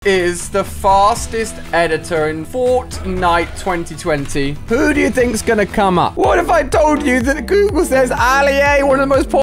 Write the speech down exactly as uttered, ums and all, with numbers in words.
is the fastest editor in Fortnite twenty twenty? Who do you think's gonna come up? What if I told you that Google says Ali A, one of the most popular